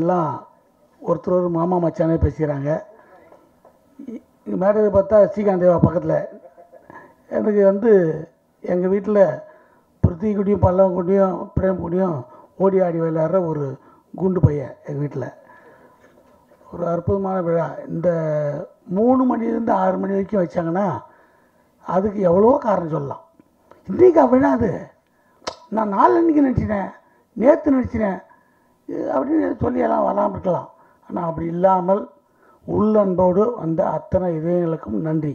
எல்லாம் ஒருத்தர் ஒரு மாமா மச்சானே பேசிக்கிறாங்க. மேடையில் பார்த்தா ஸ்ரீகாந்த் தேவா பக்கத்தில். எனக்கு எங்கள் வீட்டில் பிருத்திகுடியும் பல்லவங்குடியும் பிரேம்குடியும் ஓடி ஆடி விளையாடுற ஒரு குண்டு பையன் எங்கள் வீட்டில். ஒரு அற்புதமான விழா. இந்த 3 மணிலேருந்து 6 மணி வரைக்கும் வச்சாங்கன்னா அதுக்கு எவ்வளோ காரணம் சொல்லலாம். இன்றைக்கா விழா அது, நான் நாளன்னைக்கு நினச்சினேன், நேற்று நினச்சினேன் அப்படின்னு சொல்லி எல்லாம் வராமல் இருக்கலாம். ஆனால் அப்படி இல்லாமல் உள்ளன்போடு வந்த அத்தனை இதயங்களுக்கும் நன்றி.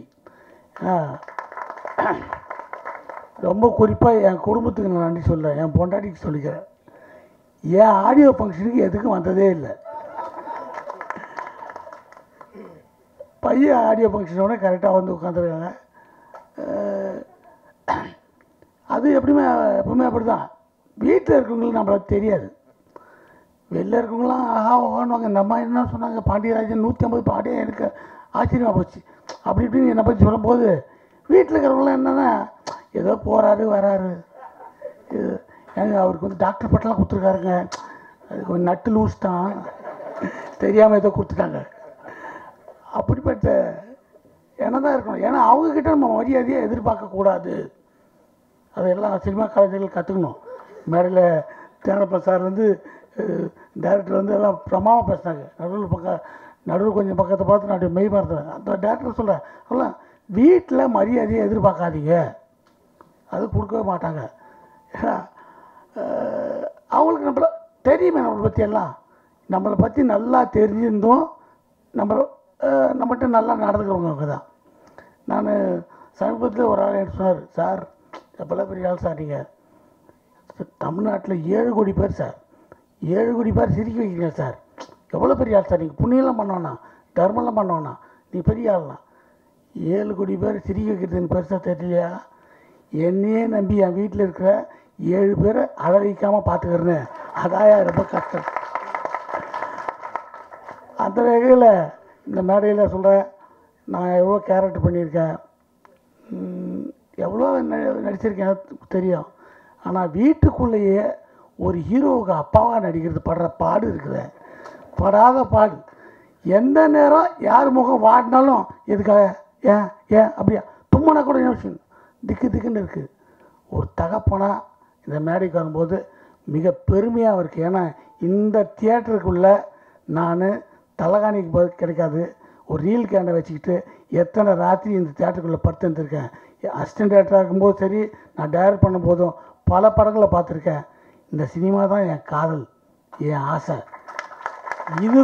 ரொம்ப குறிப்பாக என் குடும்பத்துக்கு நான் நன்றி சொல்கிறேன், என் பொண்டாட்டிக்கு சொல்லிக்கிறேன். என் ஆடியோ ஃபங்க்ஷனுக்கு எதுக்கும் வந்ததே இல்லை. பையன் ஆடியோ ஃபங்க்ஷனோட கரெக்டாக வந்து உட்காந்துருக்காங்க. அது எப்பவுமே அப்படி தான். வீட்டில் இருக்கவங்களுக்கு நம்மளுக்கு தெரியாது. வெளில இருக்கவங்களாம் ஆஹா ஓகணுவாங்க. இந்த அம்மா என்ன சொன்னாங்க, பாண்டியராஜன் 150 பாடியே எனக்கு ஆச்சரியமாக போச்சு அப்படி இப்படின்னு என்னை பற்றி சொல்லும்போது, வீட்டில் இருக்கிறவங்களாம் என்னென்னா ஏதோ போகிறாரு வராரு, ஏங்க அவருக்கு டாக்டர் பட்டெல்லாம் கொடுத்துருக்காருங்க, அது கொஞ்சம் நட்டு லூஸ் தான், தெரியாமல் ஏதோ கொடுத்துட்டாங்க. அப்படிப்பட்ட என்ன தான் இருக்கணும். ஏன்னா அவங்கக்கிட்ட நம்ம மரியாதையை எதிர்பார்க்கக்கூடாது. அதெல்லாம் சினிமா காலேஜில் கற்றுக்கணும். மேடையில் தேனப்பா சார் டேரக்டர் எல்லாம் பிரமாவாக பேசினாங்க. நடுவில் கொஞ்சம் பக்கத்தை பார்த்து நான் மெய் மறந்துவேன். அந்த டேரக்டர் சொல்கிறேன், அதெல்லாம் வீட்டில் மரியாதையை எதிர்பார்க்காதீங்க, அது கொடுக்கவே மாட்டாங்க. ஏன்னா அவங்களுக்கு நம்மளை தெரியுமே, நம்மளை பற்றியெல்லாம் நம்மளை பற்றி நல்லா தெரிஞ்சிருந்தோம் நம்மகிட்ட நல்லா நடந்துக்கிறவங்க அவங்க தான். நான் சமீபத்தில் ஒரு ஆள் எனக்கு சொன்னார், சார் எப்போல்லாம் பெரிய ஆள் சார், நீங்கள் தமிழ்நாட்டில் 7 கோடி பேர் சார், 7 கோடி பேர் சிரிக்க வைக்கிறீங்க சார், எவ்வளோ பெரிய ஆள் சார், நீங்கள் புண்ணியெல்லாம் பண்ணோன்னா தர்மம்லாம் பண்ணோன்னா நீ பெரிய ஆள்னா. 7 கோடி பேர் சிரிக்க வைக்கிறதுன்னு பெருசாக தெரியலையா? என்னையே நம்பி என் வீட்டில் இருக்கிற 7 பேரை அழ வைக்காமல் பார்த்துக்கிறேன்னு, அதாயா ரொம்ப கஷ்டம். அந்த வகையில் இந்த மேடையில் சொல்கிறேன், நான் எவ்வளோ கேரக்டர் பண்ணியிருக்கேன், எவ்வளோ நடிச்சிருக்கேன் தெரியும். ஆனால் வீட்டுக்குள்ளேயே ஒரு ஹீரோவுக்கு அப்பாவாக நடிக்கிறது படுற பாடு இருக்குது, படாத பாடு. எந்த நேரம் யார் முகம் வாடினாலும் எதுக்காக ஏன் ஏன் அப்படியா தும்மனா கூட யோசிக்கணும், திக்குன்னு இருக்குது. ஒரு தகப்பனாக இந்த மேடைக்கு வரும்போது மிக பெருமையாக இருக்குது. ஏன்னா இந்த தியேட்டருக்குள்ளே நான் தலகாணிக்கு கிடைக்காது, ஒரு ரீல் கேண்டை வச்சுக்கிட்டு எத்தனை ராத்திரி இந்த தியேட்டருக்குள்ளே படுத்து வந்துருக்கேன். அசிஸ்டன்ட் டேரக்டராக இருக்கும்போது சரி, நான் டைரக்ட் பண்ணும்போதும் பல படங்களை பார்த்துருக்கேன். இந்த சினிமா தான் என் காதல், என் ஆசை. இது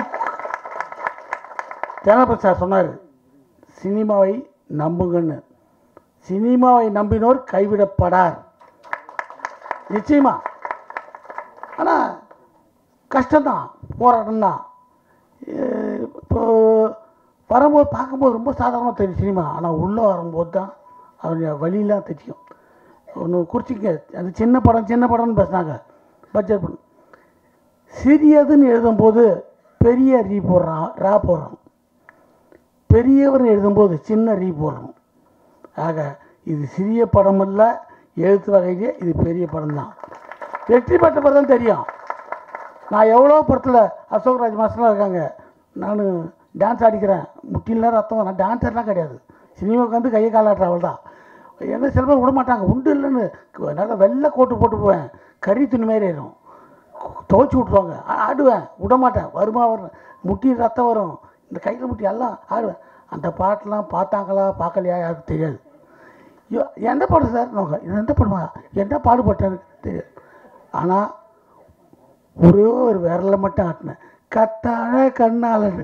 தேனப்பன் சார் சொன்னார், சினிமாவை நம்புங்கன்னு. சினிமாவை நம்பினோர் கைவிடப்படார், நிச்சயமா. ஆனால் கஷ்டம்தான், போராட்டம் தான். இப்போ வரும்போது பார்க்கும்போது ரொம்ப சாதாரணமாக தெரியும் சினிமா, ஆனால் உள்ளே வரும்போது தான் அவருடைய வழியெலாம் தெரியும். ஒன்று குறிச்சிக்க, அந்த சின்ன படம்னு பேசுனாங்க, பட்ஜெட் படம். சிறியதுன்னு எழுதும்போது பெரிய ரா போடுறோம், பெரியவர்னு எழுதும்போது சின்ன ரீ போடுறோம். ஆக இது சிறிய படம் இல்லை, எழுத்து வகையிலே இது பெரிய படம் தான். வெற்றி பெற்ற படம் தான் தெரியும். நான் எவ்வளோ படத்தில் அசோக்ராஜ் மாஸ்டர்லாம் இருக்காங்க, நான் டான்ஸ் ஆடிக்கிறேன், முட்டிலாம் ரத்தம், நான் டான்ஸர்லாம் கிடையாது, சினிமாவுக்கு கையை காலாட்டுற அவள் தான். என்ன சில பேர் விட மாட்டாங்க, உண்டு இல்லைன்னு நல்லா வெள்ளை கோட்டு போட்டு போவேன், கறி துணி மாரி ஆயிடும், துவைச்சி விட்ருவாங்க, ஆடுவேன், விட மாட்டேன், வருமா வரும், முட்டி ரத்தம் வரும், இந்த கையில் முட்டி எல்லாம் ஆடுவேன். அந்த பாட்டெலாம் பார்த்தாங்களா பார்க்கலையா யாருக்கு தெரியாது. ஐயோ எந்த பாடம் சார் நோங்க, இது எந்த படமா, என்ன பாடுபட்டேன்னு தெரியாது. ஆனால் ஒரே ஒரு விரலை மட்டும் ஆட்டினேன், கத்தாழ கண்ணாலன்னு.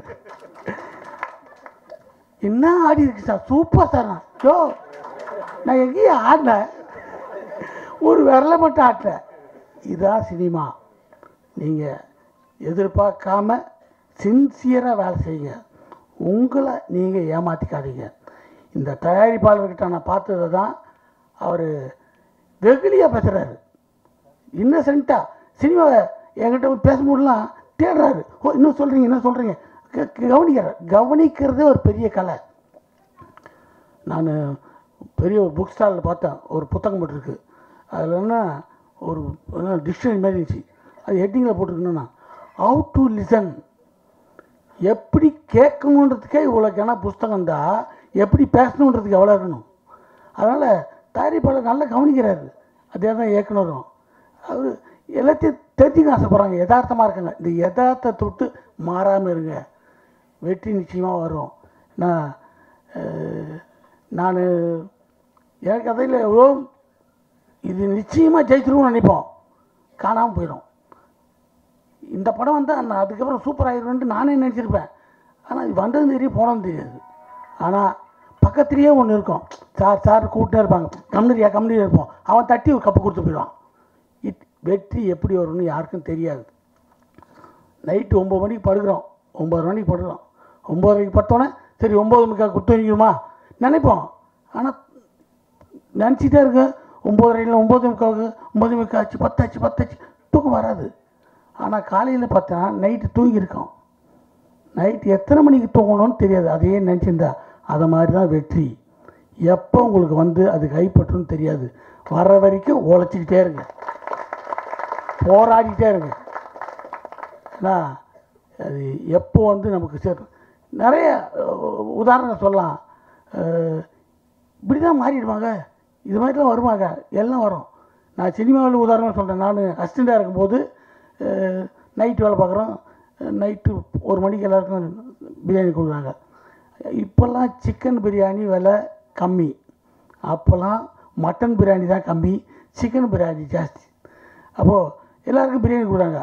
என்ன ஆடி இருக்கு சார், சூப்பர் சார். நான் எங்கேயும் ஆடினேன், ஒரு விரலை மட்டும் ஆட்டினேன். இதுதான் சினிமா. நீங்கள் எதிர்பார்க்காம சின்சியராக வேலை செய்யுங்க, உங்களை நீங்கள் ஏமாற்றிக்காதீங்க. இந்த தயாரிப்பாளர்கிட்ட நான் பார்த்தது தான், அவர் வெகுளியாக பேசுகிறாரு, இன்னசென்ட்டாக சினிமாவை என்கிட்ட பேசும்போதுலாம் தேடுறாரு. ஓ இன்னும் சொல்கிறீங்க கவனிக்கிறதே ஒரு பெரிய கலை. நான் பெரிய ஒரு புக் ஸ்டாலில் பார்த்தேன், ஒரு புத்தகம் போட்டிருக்கு, அதில் என்ன ஒரு டிக்ஷனரி மாதிரி இருந்துச்சு, அது ஹெட்டிங்கில் போட்டிருக்குன்னா ஹவு டு லிசன், எப்படி கேட்கணுன்றதுக்கே இவ்வளோக்கான புஸ்தகம் தான், எப்படி பேசணுன்றதுக்கு எவ்வளோ இருக்கணும். அதனால் தயாரிப்பாளர் நல்லா கவனிக்கிறாரு. அதே தான் இயக்குனரும். அவர் எல்லாத்தையும் தெரிஞ்சுக்க ஆசைப்படுறாங்க. யதார்த்தமாக இருக்காங்க. இந்த யதார்த்தத்தை விட்டு மாறாமல் இருங்க, வெற்றி நிச்சயமாக வரும். நான் எனக்கு அதையில் எவ்வளோ இது நிச்சயமாக ஜெயிச்சிருவோம்னு நினைப்போம், காணாமல் போயிடும். இந்த படம் வந்தால் நான் அதுக்கப்புறம் சூப்பர் ஆகிடுவேன்ட்டு நானே நினச்சிருப்பேன். ஆனால் இது வந்ததும் தெரியும், போனதும் தெரியாது. ஆனால் பக்கத்துலேயே ஒன்று இருக்கும், சார் கூப்பிட்டே இருப்பாங்க, கம்பெனியாக இருப்போம். அவன் தட்டி ஒரு கப்பு கொடுத்து போயிடுவான். வெற்றி எப்படி வரும்னு யாருக்கும் தெரியாது. நைட்டு 9 மணிக்கு படுக்கிறோம், 9 மணிக்கு படுக்கிறோம், 9:30 பட்டோன்னே சரி 9:30 கொடுத்து வைக்கணுமா நினைப்போம். ஆனால் நினச்சிட்டே இருக்க 9:30 9:45 9:30 ஆச்சு, 10 ஆச்சு தூக்கம் வராது. ஆனால் காலையில் பார்த்தா நைட்டு தூங்கியிருக்கோம். நைட்டு எத்தனை மணிக்கு தூங்கணும்னு தெரியாது, அதையே நினச்சிருந்தா. அதை மாதிரி தான் வெற்றி. எப்போ உங்களுக்கு வந்து அது கைப்பற்றுன்னு தெரியாது. வர்ற வரைக்கும் உழைச்சிக்கிட்டே இருங்க, போராடிக்கிட்டே இருங்க. ஏன்னா அது எப்போ வந்து நமக்கு சேரும். நிறைய உதாரணம் சொல்லலாம். இப்படி தான் மாறிடுவாங்க, இது மாதிரி தான் வருவாங்க, எல்லாம் வரும். நான் சினிமாவில் உதாரணம் சொல்கிறேன். நான் அசிஸ்டண்ட்டாக இருக்கும்போது நைட்டு வேலை பார்க்குறோம். நைட்டு 1 மணிக்கு எல்லாருக்கும் பிரியாணி கொடுக்குறாங்க. இப்போல்லாம் சிக்கன் பிரியாணி விலை கம்மி, அப்போல்லாம் மட்டன் பிரியாணி தான் கம்மி, சிக்கன் பிரியாணி ஜாஸ்தி. அப்போது எல்லாருக்கும் பிரியாணி கொடுக்குறாங்க.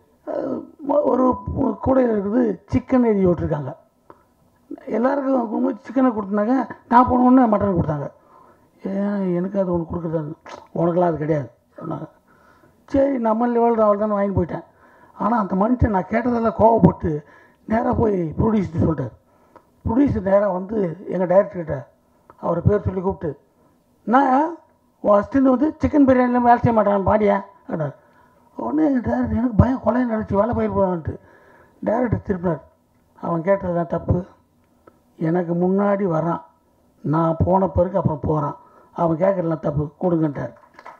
ஒரு கூடையில் இருக்குது சிக்கன் எழுதி விட்டுருக்காங்க. எல்லாருக்கும் சிக்கனை கொடுத்தாங்க, நான் போனோன்னே மட்டன் கொடுத்தாங்க. ஏன் எனக்கு அது ஒன்று கொடுக்குறது, உனக்கெல்லாம் அது கிடையாது சொன்னாங்க. சரி நம்ம லெவலில் அவள் தானே வாங்கி போயிட்டேன். ஆனால் அந்த மனுஷன் நான் கேட்டதெல்லாம் கோவப்பட்டு நேராக போய் ப்ரொடியூசர் சொல்லிட்டார். ப்ரொடியூசர் நேராக வந்து எங்கள் டைரக்டர்கிட்ட அவரை பேர் சொல்லி கூப்பிட்டு, நான் உன் அசிஸ்டண்ட் வந்து சிக்கன் பிரியாணியில் வேலை செய்ய மாட்டேன் பாடியேன் அப்படின்னார். உடனே எங்கள் டேரக்டர் எனக்கு பயம், கொலையை நினச்சி வேலை பயிர் போவான்ட்டு டேரக்டர் திருப்பினார். அவன் கேட்டது தான் தப்பு, எனக்கு முன்னாடி வரான், நான் போன பிறகு அப்புறம் போகிறான், அவன் கேட்குறலாம் தப்பு, கொடுங்கன்ட்டார்.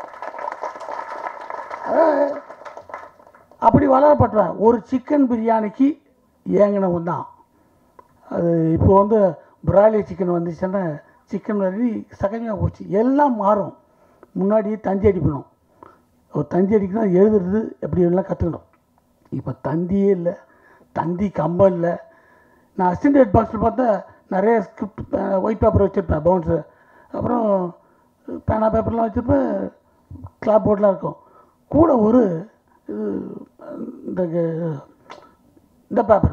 அப்படி வளரப்பட்டவன் ஒரு சிக்கன் பிரியாணிக்கு ஏங்கினவன் தான். அது இப்போ வந்து பிராய்லர் சிக்கன் வந்துச்சுன்னா சிக்கன் வரி சகஜமாக போச்சு. எல்லாம் மாறும். முன்னாடி தந்தி அடிக்கணும், ஒரு தந்தி அடிக்கணும், எழுதுறது எப்படி எல்லாம் கற்றுக்கணும். இப்போ தந்தியே இல்லை, தந்தி கம்பம் இல்லை. நான் அசிஸ்டன்ட் ஹெட் பாக்ஸில் பார்த்தா நிறைய ஸ்கிரிப்ட் ஒயிட் பேப்பர் வச்சுருப்பேன், பவுன்ஸு, அப்புறம் பேனா பேப்பர்லாம் வச்சுருப்பேன், கிளாப் போர்டெலாம் இருக்கும். கூட ஒரு இந்த பேப்பர்,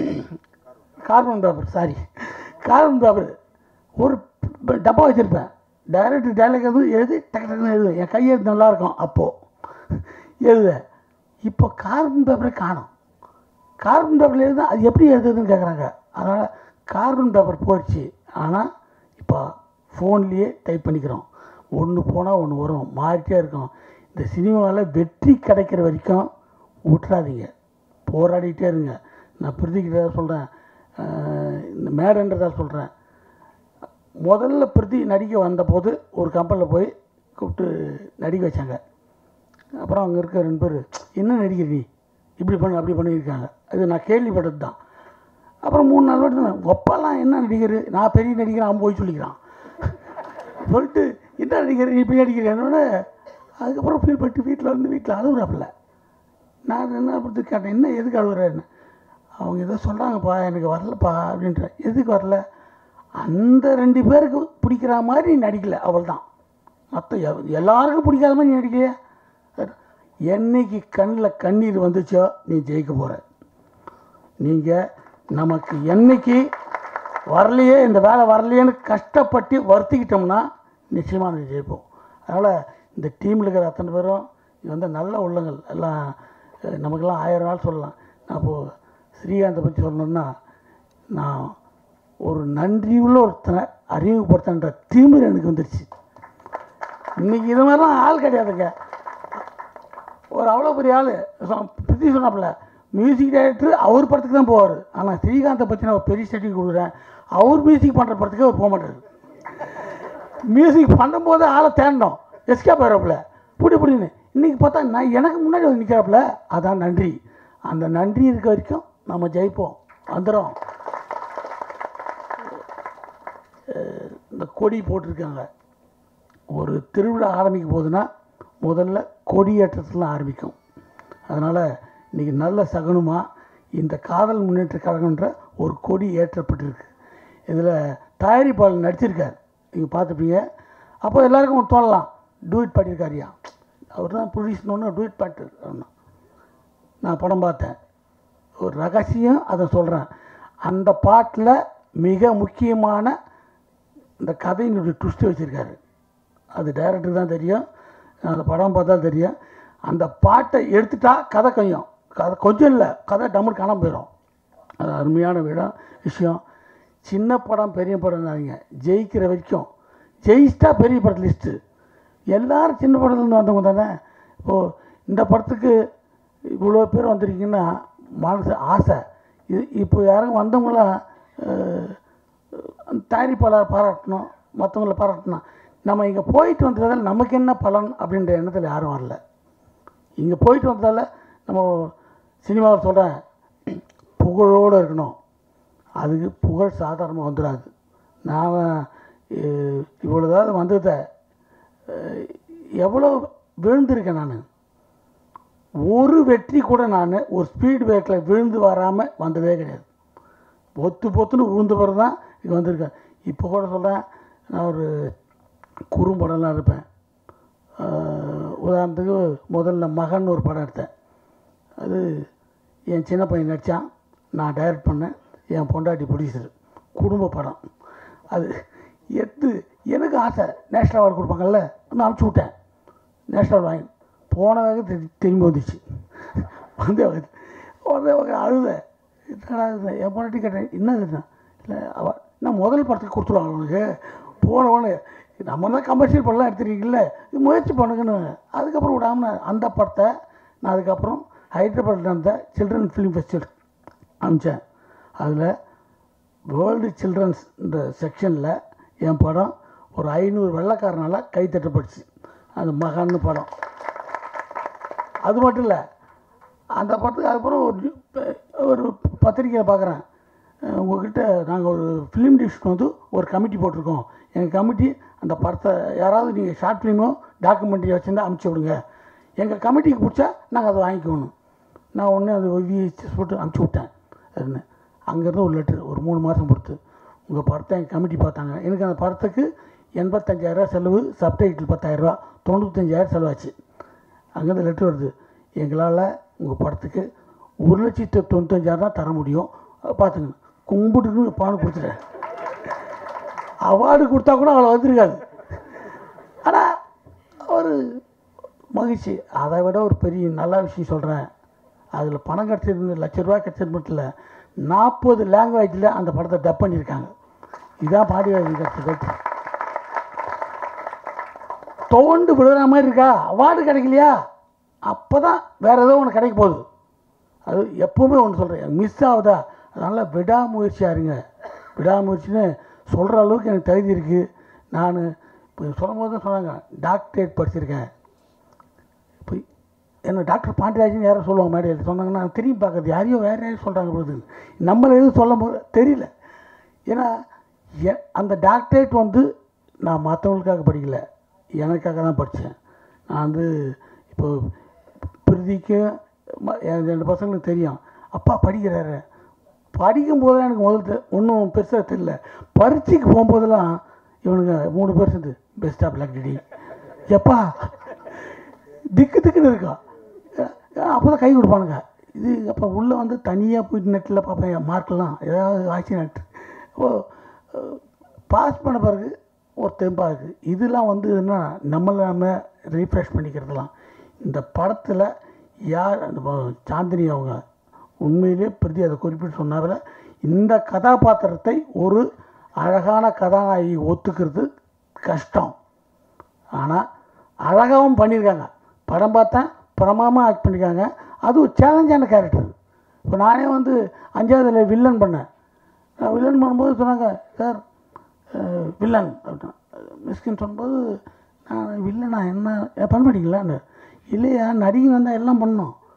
கார்பன் பேப்பர் ஒரு டப்பா வச்சுருப்பேன். டைரக்டர் டைலாக் எதுவும் எழுதி டக்குன்னு எழுது, என் கையெழுத்து நல்லாயிருக்கும் அப்போது எழுத. இப்போ கார்பன் பேப்பரை காணும். கார்பன் பேப்பரில் எழுத அது எப்படி எழுதுறதுன்னு கேட்குறாங்க. அதனால் கார்பன் பேப்பர் போயிடுச்சு. ஆனால் இப்போ ஃபோன்லேயே டைப் பண்ணிக்கிறோம். ஒன்று போனால் ஒன்று வரும், மாறிட்டே இருக்கும். இந்த சினிமாவில் வெற்றி கிடைக்கிற வரைக்கும் விட்டுறாதீங்க, போராடிக்கிட்டே இருங்க. நான் பிரதிக்கிட்ட சொல்கிறேன், இந்த மேடன்றதாக சொல்கிறேன். முதல்ல பிரதி நடிக்க வந்தபோது ஒரு கம்பெனியில் போய் கூப்பிட்டு நடிக்க வச்சாங்க. அப்புறம் அங்கே இருக்க 2 பேர், என்ன நடிக்கிற நீ, இப்படி பண்ணு அப்படி பண்ணியிருக்காங்க. அது நான் கேள்விப்பட்டது தான். அப்புறம் 3-4 வாட்டி ஒப்பாலாம் என்ன நடிகர், நான் பெரிய நடிகர், அவன் போய் சொல்லிக்கிறான் சொல்லிட்டு என்ன நடிகர் நீ இப்படி நடிக்கிறேன்னோட அதுக்கப்புறம் ஃபீல் பண்ணிட்டு வீட்டில் அழுகுறாப்புல. நான் என்ன அப்படி கேட்டேன், என்ன எதுக்கு அழுகுறேன்னு. அவங்க ஏதோ சொல்கிறாங்கப்பா, எனக்கு வரலப்பா அப்படின்ற. எதுக்கு வரல, அந்த 2 பேருக்கு பிடிக்கிற மாதிரி நடிக்கலை, அவள் தான். மற்ற எல்லாருக்கும் பிடிக்காத மாதிரி நடிக்கலையே. என்னைக்கு கண்ணில் கண்ணீர் வந்துச்சோ நீ ஜெயிக்க போகிற. நீங்கள் நமக்கு என்னைக்கு வரலையே, இந்த வேலை வரலையேன்னு கஷ்டப்பட்டு வருத்திக்கிட்டோம்னா நிச்சயமாக நீ ஜெயிப்போம். அதனால் இந்த டீமில் இருக்கிற அத்தனை பேரும் இது வந்து நல்ல உள்ளங்கள் எல்லாம். நமக்கெல்லாம் 1000 நாள் சொல்லலாம். நான் இப்போது ஸ்ரீகாந்தை பற்றி சொல்லணுன்னா, நான் ஒரு நன்றியுள்ள ஒருத்தனை அறிமுகப்படுத்தன்ற திமிர் எனக்கு வந்துடுச்சு. இன்றைக்கி இது மாதிரிலாம் ஆள் கிடையாதுங்க. ஒரு அவ்வளோ பெரிய ஆள் பற்றி சொன்னாப்புல, மியூசிக் டைரக்டர் அவர் படத்துக்கு தான் போவார். ஆனால் ஸ்ரீகாந்தை பற்றி நான் பெரிய ஸ்டேட்டிங் கொடுக்குறேன், அவர் மியூசிக் பண்ணுற படத்துக்கு அவர் போக மாட்டார். மியூசிக் பண்ணும்போது ஆளை தேண்டோம், எஸ்கே போயிடப்பில் பிடின்னு. இன்றைக்கி பார்த்தா நான் எனக்கு முன்னாடி வந்து நிற்கிறாப்புல, அதான் நன்றி. அந்த நன்றி இருக்க வரைக்கும் நம்ம ஜெயிப்போம், வந்துடும். இந்த கொடி போட்டிருக்காங்க. ஒரு திருவிழா ஆரம்பிக்க போகுதுன்னா முதல்ல கொடியேற்றத்தில் ஆரம்பிக்கும். அதனால் இன்றைக்கி நல்ல சகுனமாக இந்த காதல் முன்னேற்ற கழகம்ன்ற ஒரு கொடி ஏற்றப்பட்டிருக்கு. இதில் தயாரிப்பாளர் நடிச்சிருக்கார், நீங்கள் பார்த்துப்பீங்க. அப்போ எல்லாருக்கும் தோணலாம், டூயிட் பாடியிருக்காரியா, அவர் தான் ப்ரொடியூசர்னு டூயிட் பாட்டு. நான் படம் பார்த்தேன், ஒரு ரகசியம் அதை சொல்கிறேன். அந்த பாட்டில் மிக முக்கியமான இந்த கதையினுடைய ட்விஸ்ட்டு வச்சுருக்காரு. அது டைரக்டருக்கு தான் தெரியும், அந்த படம் பார்த்தா தெரியும். அந்த பாட்டை எடுத்துட்டா கதை கொஞ்சம் இல்லை, கதை டம்முன்னு காணாமல் போயிடும். அது அருமையான விஷயம். சின்ன படம் பெரிய படம் தாங்க, ஜெயிக்கிற வரைக்கும் ஜெயிச்சிட்டா பெரிய படத்து லிஸ்ட்டு. எல்லோரும் சின்ன படத்துலேருந்து வந்தவங்க தானே. இப்போது இந்த படத்துக்கு இவ்வளோ பேர் வந்திருக்கீங்கன்னா மனசு ஆசை. இப்போ யாரும் வந்தவங்களாம் தயாரிப்பாளர் பாராட்டணும், மற்றவங்கள பாராட்டணும். நம்ம இங்கே போயிட்டு வந்ததால் நமக்கு என்ன பலன் அப்படின்ற எண்ணத்தில் யாரும் வரல. இங்கே போயிட்டு வந்ததால் நம்ம சினிமாவில் சொல்கிறேன், புகழோடு இருக்கணும். அதுக்கு புகழ் சாதாரணமாக வந்துடாது. நான் இவ்வளோதாவது வந்ததை எவ்வளோ விழுந்திருக்கேன். நான் ஒரு வெற்றி கூட நான் ஒரு ஸ்பீட் பிரேக்கில் விழுந்து வராமல் வந்ததே கிடையாது. பொத்துன்னு விழுந்த பிறகு தான் இது வந்திருக்கேன். இப்போ கூட சொல்கிறேன், நான் ஒரு குறும்படம்லாம் இருப்பேன். உதாரணத்துக்கு முதல்ல மகன் ஒரு படம் எடுத்தேன். அது என் சின்ன பையன் நடித்தான், நான் டைரக்ட் பண்ணேன், என் பொண்டாட்டி ப்ரொடியூசர். குடும்ப படம் அது எடுத்து எனக்கு ஆசை, நேஷ்னல் அவார்டு கொடுப்பாங்கல்ல, நான் அனுப்பிச்சி விட்டேன். நேஷ்னல் வாங்கி போன வேக திரும்பி வந்துச்சு. வந்து உடனே அழுத, என் பொண்டாட்டி கேட்டேன், என்னதுண்ணா? இல்லை நான் முதல் படத்துக்கு கொடுத்துருவாங்க அவனுக்கு. போனவொடனே நம்ம தான் கமர்ஷியல் படம்லாம் எடுத்துருக்கீங்கள, முயற்சி பண்ணுங்கன்னு. அதுக்கப்புறம் விடாமல் அந்த படத்தை நான் அதுக்கப்புறம் ஹைதராபாத்தில் நடந்த சில்ட்ரன் ஃபிலிம் ஃபெஸ்டிவல் அனுப்பிச்சேன். அதில் வேர்ல்டு சில்ட்ரன்ஸ் இந்த செக்ஷனில் என் படம் ஒரு 500 வெள்ளைக்காரனால் கைத்தட்டப்பட்டுச்சு. அந்த மகான்னு படம். அது மட்டும் இல்லை, அந்த படத்துக்கு அதுக்கப்புறம் ஒரு பத்திரிக்கையில் பார்க்குறேன், உங்கள்கிட்ட நாங்கள் ஒரு ஃபிலிம் டிவிஷன் வந்து ஒரு கமிட்டி போட்டிருக்கோம். எங்கள் கமிட்டி அந்த படத்தை யாராவது நீங்கள் ஷார்ட் ஃபிலிமோ டாக்குமெண்ட்ரி வச்சுருந்தா அனுப்பிச்சி விடுங்க, எங்கள் கமிட்டிக்கு பிடிச்சா நாங்கள் அதை வாங்கிக்கணும். நான் ஒன்று அது VHS போட்டு அனுப்பிச்சி விட்டேன். அதுன்னு அங்கேருந்து ஒரு லெட்ரு ஒரு 3 மாதம் பொறுத்து, உங்கள் படத்தை எங்கள் கமிட்டி பார்த்தாங்க. எனக்கு அந்த படத்துக்கு 85,000 செலவு, சப்டைட்டில் 10,000, 95,000 செலவாச்சு. அங்கேருந்து லெட்ரு வருது, எங்களால் உங்கள் படத்துக்கு 1,95,000 தான் தர முடியும், பார்த்துங்க. கும்பிட்டுன்னு பானை கொடுத்துட்டேன். அவார்டு கொடுத்தா கூட அவ்வளோ வந்திருக்காது. ஆனால் ஒரு மகிழ்ச்சி. அதை விட ஒரு பெரிய நல்ல விஷயம் சொல்கிறேன். அதில் பணம் கிடச்சிருந்து ₹1,00,000 கிடச்சது மட்டும் இல்லை, 40 லாங்குவேஜில் அந்த படத்தை டப் பண்ணியிருக்காங்க. இதுதான் பாடிவாதி கிடச்சது. தோண்டு விடுற மாதிரி இருக்கா, அவார்டு கிடைக்கலையா, அப்போ தான் வேறு ஏதோ ஒன்று கிடைக்க போகுது. அது எப்போவுமே ஒன்று சொல்கிறேன், மிஸ் ஆகுதா, அதனால் விடாமுயற்சியாக இருங்க. விடாமுயற்சின்னு சொல்கிற அளவுக்கு எனக்கு தகுதி இருக்குது. நான் இப்போ சொல்லும் போது தான் சொன்னாங்க, டாக்டரேட் படிச்சிருக்கேன். இப்போ என்ன டாக்டர் பாண்டியராஜன் யாரும் சொல்லுவாங்க மேடையில் சொன்னாங்கன்னா திரும்பி பார்க்குறது, யாரையும் வேறு யாரையும் சொல்கிறாங்க பொழுது நம்மளை எதுவும் சொல்லும் போது தெரியல. ஏன்னா அந்த டாக்டரேட் வந்து நான் மற்றவங்களுக்காக படிக்கலை, எனக்காக தான் படித்தேன். நான் வந்து இப்போ பிரதிக்கு என் 2 பசங்களுக்கு தெரியும், அப்பா படிக்கிறாரு. படிக்கும்போது தான் எனக்கு முதல்ல ஒன்றும் பெருசாக தெரியல. பரீட்சைக்கு போகும்போதெல்லாம் இவனுங்க 3 பேர் சேர்ந்து பெஸ்ட் ஆஃப் லக் டிடி எப்பா திக்குன்னு இருக்கா. அப்போ தான் கை கொடுப்பானுங்க. இது அப்போ உள்ளே வந்து தனியாக போயிட்டு நெட்டில் பார்ப்பேன் மார்க்கெலாம் ஏதாவது ஆட்சி நட்டு. ஓ பாஸ் பண்ண பிறகு ஒரு தெம்பாக இருக்குது. இதெல்லாம் வந்து என்ன நம்மளை நம்ம ரீஃப்ரெஷ் பண்ணிக்கிறதுலாம். இந்த படத்தில் யார் அந்த சாந்தினி அவங்க உண்மையிலே பிரதி அதை குறிப்பிட்டு சொன்னால, இந்த கதாபாத்திரத்தை ஒரு அழகான கதாநாயகி ஒத்துக்கிறது கஷ்டம். ஆனால் அழகாகவும் பண்ணியிருக்காங்க. படம் பார்த்தா பிரமாதமாக ஆக்ட் பண்ணியிருக்காங்க. அது ஒரு சேலஞ்சான கேரக்டர். இப்போ நானே வந்து 5ஆவதுல வில்லன் பண்ணேன். நான் வில்லன் பண்ணும்போது சொன்னாங்க, சார் வில்லன் அப்படின்னா மிஸ்கின்னு சொன்னபோது நான் வில்லனா என்ன பண்ண மாட்டீங்களான்னு. இல்லையா, நடிகை வந்தால் எல்லாம் பண்ணோம்,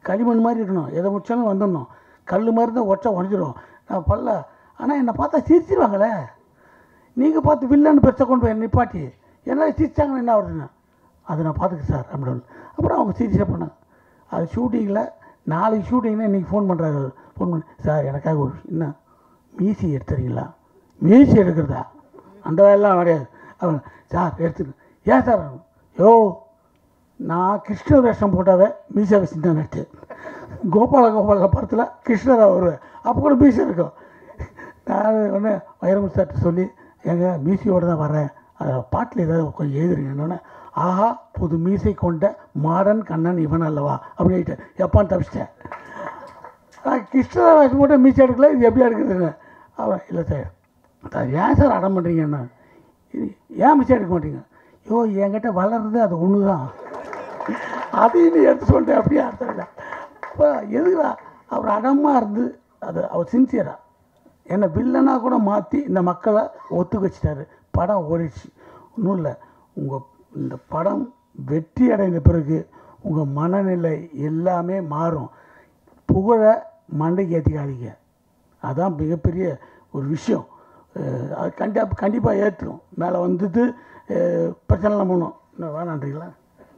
களிமண் மாதிரி இருக்கணும், எதை முடிச்சாலும் வந்துடணும். கல் மாதிரி தான் ஒற்றை உடஞ்சிடும். நான் பல்ல ஆனால் என்னை பார்த்தா சிரிச்சிருவாங்களே. நீங்கள் பார்த்து வில்லன்னு பெருசாக கொண்டு போய் நிப்பாட்டி எல்லாம் சிரிச்சாங்கன்னு என்ன வருதுங்க, அதை நான் பார்த்துக்கிறேன் சார் அப்படின்னு. அப்புறம் அவங்க சிரிச்சா பண்ணாங்க. அது ஷூட்டிங்கில் நாளைக்கு ஷூட்டிங்னா இன்றைக்கி ஃபோன் பண்ணுறாரு. ஃபோன் பண்ணி சார் எனக்காக ஒரு என்ன மீசி எடுத்துறீங்களா? மீசி எடுக்கிறதா? அந்த வேலைலாம் கிடையாது. அவன் சார் எடுத்துக்க. ஏன் சார்? யோ நான் கிருஷ்ணர் வேஷம் போட்டாவே மீசை வச்சு தான் நடிச்சேன். கோபால படத்தில் கிருஷ்ணராக வருவேன், அப்போ கூட மீசை இருக்கும். நான் ஒன்று வைரமுத்து சார்ட்ட சொல்லி எங்க மீசையோடு தான் வரேன், அதை பாட்டில் ஏதாவது கொஞ்சம் எழுதுறீங்கன்னு. ஆஹா புது மீசை கொண்ட மாடன் கண்ணன் இவன் அல்லவா அப்படின்ட்டு எப்பான்னு தப்பிச்சிட்டேன். நான் கிருஷ்ணரா வேஷம் போட்டு மீசை எடுக்கல, இது எப்படியா எடுக்கிறதுன்னு. அவன் இல்லை சார் சார் ஏன் சார் அடம் பண்ணுறீங்கன்னு. ஏன் மீசை எடுக்க மாட்டீங்க? ஐயோ என்கிட்ட வளர்றது அது ஒன்று தான், அதையும் நீ எடுத்து சொல்லிட்டேன் அப்படியே அர்த்தம். இப்போ எதுக்குடா அவர் அடமாக இருந்து அது அவர் சின்சியராக என்னை வில்லனாக கூட மாற்றி இந்த மக்களை ஒத்துக்க வச்சிட்டாரு. படம் ஓடிடுச்சு. ஒன்றும் இல்லை, உங்கள் இந்த படம் வெற்றி அடைந்த பிறகு உங்கள் மனநிலை எல்லாமே மாறும். புகழை மண்டைக்கு ஏற்றிக்காதீங்க, அதுதான் மிகப்பெரிய ஒரு விஷயம். அது கண்டிப்பாக ஏற்றுரும். மேலே வந்துட்டு பிரச்சனைலாம் பண்ணணும். இன்னும் வேணான்றீங்களா?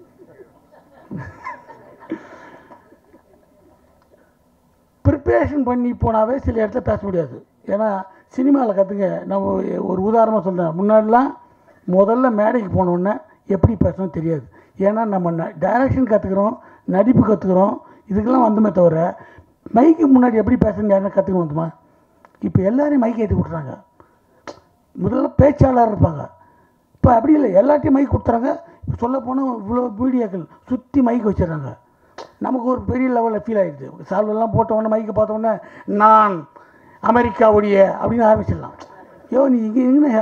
ப்ரிப்பரேஷன் பண்ணி போனாவே சில இடத்துல பேச முடியாது. ஏன்னா சினிமாவில் கற்றுங்க. நம்ம ஒரு உதாரணமாக சொல்கிறேன். முன்னாடிலாம் முதல்ல மேடைக்கு போனோடனே எப்படி பேசணும் தெரியாது. ஏன்னா நம்ம டைரக்ஷன் கற்றுக்குறோம், நடிப்பு கற்றுக்குறோம், இதுக்கெல்லாம் வந்துமே தவிர மைக்கு முன்னாடி எப்படி பேசணும் யாருன்னா கற்றுக்கணும் வந்துமா. இப்போ எல்லோரையும் மைக் ஏற்றி விட்றாங்க. முதல்ல பேச்சாளர் இருப்பாங்க, இப்போ அப்படி இல்லை, எல்லாத்தையும் மைக் கொடுத்துறாங்க. இப்போ சொல்ல போனால் இவ்வளோ மீடியாக்கள் சுற்றி மைக் வச்சிடறாங்க. நமக்கு ஒரு பெரிய லெவலில் ஃபீல் ஆகிடுது. சால்வெல்லாம் போட்டவுடனே மைக்கை பார்த்தோன்னே நான் அமெரிக்காவுடைய அப்படின்னு ஆரம்பிச்சிடலாம். யோ நீ இங்கே எங்கே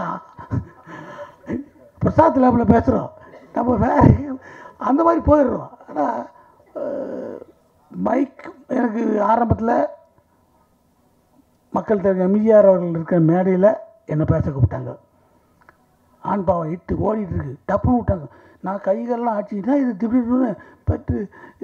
பிரசாத் லேபில் பேசுகிறோம், நம்ம வேறு அந்த மாதிரி போயிடுறோம். ஆனால் மைக் எனக்கு ஆரம்பத்தில் மக்கள் தெரிஞ்ச எம்ஜிஆர் அவர்கள் இருக்கிற மேடையில் என்னை பேச கூப்பிட்டாங்க. ஆண் பாவம் இட்டு ஓடிட்டுருக்கு, டப்புன்னு விட்டாங்க. நான் கைகள்லாம் ஆச்சுன்னா இது திடீர்னு பட்டு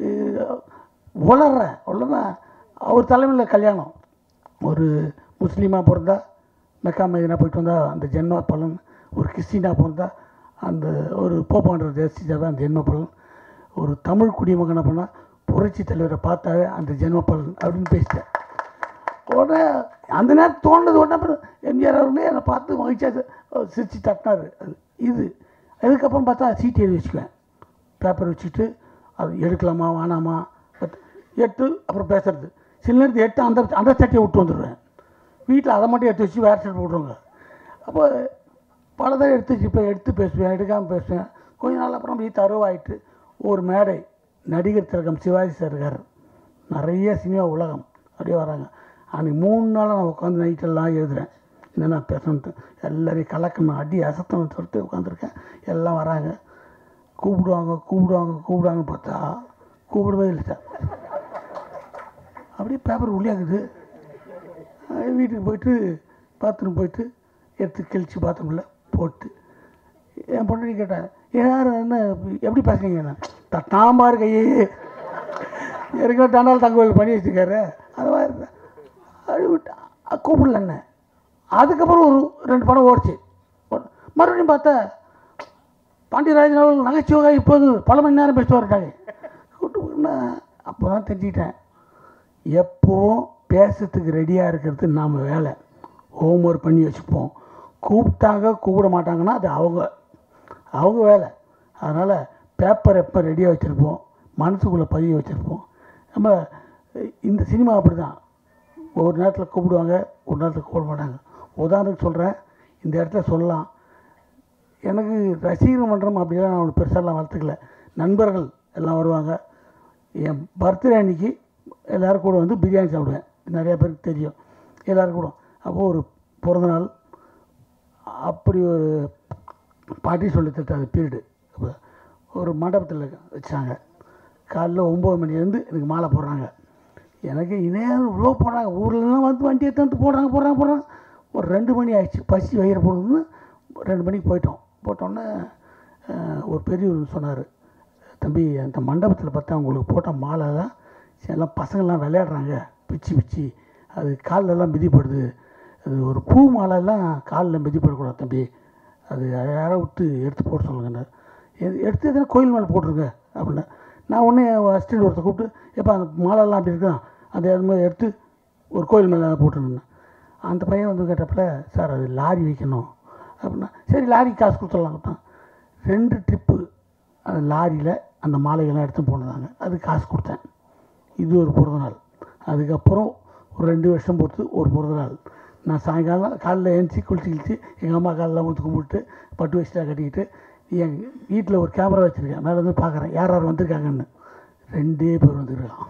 உளறேன். அவ்வளோதான். அவர் தலைமையில் கல்யாணம். ஒரு முஸ்லீமாக பிறந்தா மெக்கா மதினா போயிட்டு வந்தால் அந்த ஜென்ம பலன், ஒரு கிறிஸ்டினாக பிறந்தா அந்த ஒரு போப்பான்ற தேசிச்சாவே அந்த ஜென்ம பலன், ஒரு தமிழ் குடிமகனை பண்ணால் புரட்சி தலைவரை பார்த்தாவே அந்த ஜென்ம பலன் அப்படின்னு பேசிட்டேன். உடனே அந்த நேரம் தோணுது. உடனே அப்புறம் எம்ஜிஆர் அவர்களே என்னை பார்த்து மகிழ்ச்சியாக சிரிச்சு தட்டினார். இது அதுக்கப்புறம் பார்த்தா சீட்டு எழுதி வச்சுக்குவேன், பேப்பர் வச்சுட்டு அது எடுக்கலாமா வேணாமா எட்டு அப்புறம் பேசுறது. சில நேரத்துக்கு எட்டு அந்த சட்டையை விட்டு வந்துடுவேன். வீட்டில் அதை மட்டும் எடுத்து வச்சு வேறு சட்டை விட்ருவாங்க. அப்போ பலதை எடுத்து வச்சு இப்போ எடுத்து பேசுவேன், எடுக்காமல் பேசுவேன். கொஞ்ச நாள் அப்புறம் அப்படியே தருவாயிட்டு ஒரு மேடை நடிகர் திலகம் சிவாஜி சார் இருக்கார், நிறைய சினிமா உலகம் அப்படியே வராங்க. அன்றைக்கி 3 நாளாக நான் உட்காந்து நைட்டெல்லாம் எழுதுகிறேன், என்னென்ன பேசணுன்ட்டு. எல்லோரையும் கலக்கணும் அடி அசத்தணும்னு சொல்லிட்டு உட்காந்துருக்கேன். எல்லாம் வராங்க, கூப்பிடுவாங்கன்னு பார்த்தா கூப்பிடவே இல்லை சார். அப்படியே பேப்பர் உள்ளியாக்குது. வீட்டுக்கு போயிட்டு பாத்ரூம் போயிட்டு எடுத்து கழிச்சு பாத்ரூமில் போட்டு என் பொண்ணு கேட்டேன், யார் என்ன எப்படி பேசுறீங்க? தட்டாம்பார் கையே ஏற்கனவே தண்டால் தங்கவேல் பண்ணி வச்சுருக்காரு. அது மாதிரி அழுவிட்டா கூப்பிடல என்ன. அதுக்கப்புறம் ஒரு 2 படம் ஓடிச்சு. மறுபடியும் பார்த்தா பாண்டியராஜன் அவர்கள் நகைச்சுவாக இப்போது பல மணி நேரம் பேசிட்டு வரட்டாங்க. கூப்பிட்டு அப்போ தான் தெரிஞ்சுக்கிட்டேன், எப்போவும் பேசுறதுக்கு ரெடியாக இருக்கிறது நாம் வேலை. ஹோம்ஒர்க் பண்ணி வச்சுப்போம். கூப்பிட்டாங்க கூப்பிட மாட்டாங்கன்னா அது அவங்க வேலை. அதனால் பேப்பர் எப்போ ரெடியாக வச்சுருப்போம், மனசுக்குள்ளே பதிய வச்சுருப்போம். நம்ம இந்த சினிமா அப்படி தான், ஒரு நேரத்தில் கூப்பிடுவாங்க, ஒரு நேரத்தில் கூப்பிட மாட்டாங்க. உதாரணத்துக்கு சொல்கிறேன், இந்த இடத்துல சொல்லலாம், எனக்கு ரசிகர் மன்றம் அப்படிலாம் நான் ஒன்று பெருசாலாம் வளர்த்துக்கல. நண்பர்கள் எல்லாம் வருவாங்க. என் பர்த்டே அன்றைக்கி எல்லோரும் கூட வந்து பிரியாணி சாப்பிடுவேன், நிறையா பேருக்கு தெரியும். எல்லோரும் கூட அப்போது ஒரு பிறந்தநாள் அப்படி ஒரு பாட்டி சொல்லி தட்டாத பீரியடு ஒரு மண்டபத்தில் வச்சாங்க. காலைல 9 மணிலேருந்து எனக்கு மாலை போடுறாங்க. எனக்கு இணையம் இவ்வளோ போடுறாங்க, ஊர்லலாம் வந்து வண்டி எடுத்து போடுறாங்க. ஒரு 2 மணி ஆயிடுச்சு, பசி வயிறு போடுதுன்னு 2 மணிக்கு போட்டோன்னே ஒரு பெரியவர் சொன்னார், தம்பி அந்த மண்டபத்தில் பார்த்தா உங்களுக்கு போட்ட மாலை தான் எல்லாம் பசங்கள்லாம் விளையாடுறாங்க பிச்சு அது கால்லெல்லாம் மிதிப்படுது, அது ஒரு பூ மாலையெல்லாம் காலில் மிதிப்படக்கூடாது தம்பி, அது யாரை விட்டு எடுத்து போட சொல்லுங்கண்ணா, எடுத்து எதுனா கோயில் மேலே போட்டுருங்க அப்படின்னா. நான் உடனே அசிஸ்டண்ட் ஒருத்தர் கூப்பிட்டு, எப்போ அந்த மாலைலாம் அப்படி இருக்கான் அந்த மாதிரி எடுத்து ஒரு கோயில் மேலே போட்டுருங்கண்ணா. அந்த பையன் வந்து கேட்டப்பல, சார் அது லாரி வைக்கணும் அப்படின்னா, சரி லாரி காசு கொடுத்துடலாம். 2 ட்ரிப்பு அந்த லாரியில் அந்த மாலைகள்லாம் எடுத்து போனதாங்க, அது காசு கொடுத்தேன். இது ஒரு பிறந்தநாள். அதுக்கப்புறம் ஒரு 2 வருஷம் பொறுத்து ஒரு பிறந்தநாள். நான் சாயங்காலம் காலையில் எழுந்துச்சி குளிச்சு எங்கள் அம்மா காலெலாம் ஊற்றி கும்பிட்டு பட்டு வச்சுட்டா கட்டிக்கிட்டு என் வீட்டில் ஒரு கேமரா வச்சுருக்கேன், மேலே வந்து பார்க்குறேன் யார் வந்திருக்காங்கன்னு. 2 பேர் வந்துருக்கான்.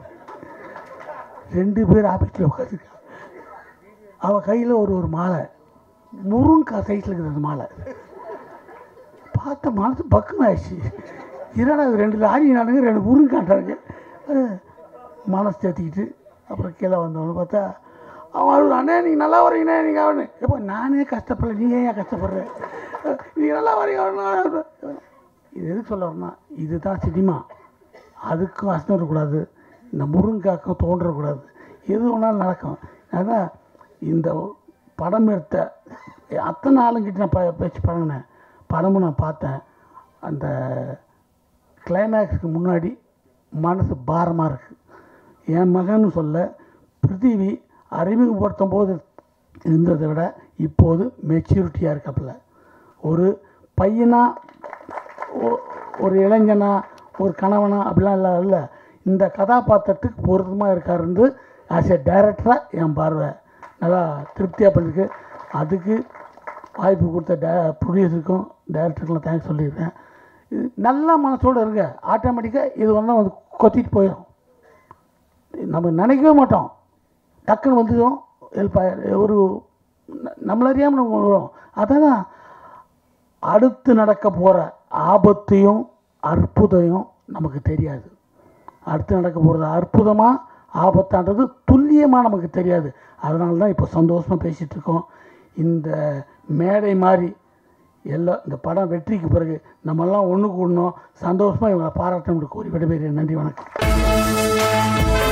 2 பேர் ஆஃபீஸில் உட்காந்துருக்கான். அவன் கையில் ஒரு மாலை, முருங்கக்காய் சைஸில் இருக்குது அந்த மாலை. பார்த்த மனசு பக்குன்னு ஆயிடுச்சு. என்னடா அது 2 லாரி நானுங்க 2 முருங்காட்டானுங்க. மனசு தேத்திக்கிட்டு அப்புறம் கீழே வந்தவனு பார்த்தா அவன் அண்ணே நீங்கள் நல்லா வரீங்கண்ணே நீங்கள் அவனு எப்போ நானே கஷ்டப்படல, நீங்கள் ஏன் கஷ்டப்படுற, நீங்கள் நல்லா வரீங்க. இது எதுக்கு சொல்ல வரேன்னா, இதுதான் சினிமா. அதுக்கும் அசனம் இருக்கக்கூடாது, இந்த முருங்காக்கும் தோன்றக்கூடாது, எது வேணாலும் நடக்கும். அதான் இந்த படம் எடுத்த அத்தனை ஆளுங்கிட்ட நான் பேச்சு பழகினேன். படமும் நான் பார்த்தேன். அந்த கிளைமேக்ஸுக்கு முன்னாடி மனசு பாரமாக இருக்குது. என் மகன்னு சொல்ல, பிருத்திவி அறிமுகப்படுத்தும் போது இருந்ததை விட இப்போது மெச்சூரிட்டியாக இருக்கப்பல. ஒரு பையனா, ஒரு இளைஞனா, ஒரு கணவனா அப்படிலாம் இல்லை, இந்த கதாபாத்திரத்துக்கு பொருத்தமாக இருக்காருன்னு ஆஸ் எ டைரக்டராக என் பார்வை நல்லா திருப்தியாக பண்ணிருக்கு. அதுக்கு வாய்ப்பு கொடுத்த ப்ரொடியூசருக்கும் டைரக்டருக்கும் தேங்க்ஸ் சொல்லியிருக்கேன். இது நல்ல மனசோடு இருங்க, ஆட்டோமேட்டிக்காக இது வந்து கொத்திட்டு போயிடும். நம்ம நினைக்கவே மாட்டோம், டக்குன்னு வந்துடும் ஹெல்ப் ஒரு நம்மளறியாமல் நம்ம வரும். அதான் அடுத்து நடக்க போகிற ஆபத்தையும் அற்புதமும் நமக்கு தெரியாது. அடுத்து நடக்க போகிறது அற்புதமாக ஆபத்தான்றது துல்லியமாக நமக்கு தெரியாது. அதனால தான் இப்போ சந்தோஷமாக பேசிகிட்டு இருக்கோம். இந்த மேடை மாதிரி எல்லாம் இந்த படம் வெற்றிக்கு பிறகு நம்மெல்லாம் ஒன்று கூடணும், சந்தோஷமாக இவங்களை பாராட்டணும்னு கூறி விடைபெறுகிறேன். நன்றி, வணக்கம்.